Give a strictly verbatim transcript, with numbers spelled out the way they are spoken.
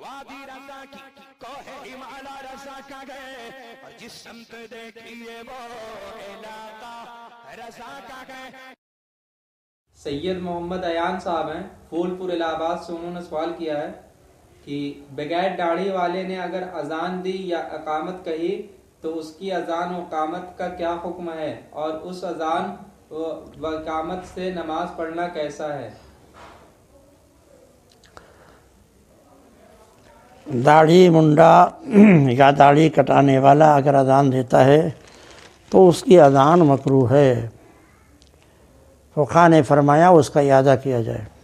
वादी रजा की कोहे हिमालय रजा का गए और जिस संत देखिए वो इलाका रजा का गए। सैयद मोहम्मद अयान साहब हैं, फूलपुर इलाहाबाद से। उन्होंने सवाल किया है कि बगैर दाढ़ी वाले ने अगर अजान दी या अकामत कही तो उसकी अजान व अकामत का क्या हुक्म है, और उस अजान व अकामत से नमाज पढ़ना कैसा है? दाढ़ी मुंडा या दाढ़ी कटाने वाला अगर अजान देता है तो उसकी अजान मकरूह है। फुक़हा ने फरमाया उसका इआदा किया जाए।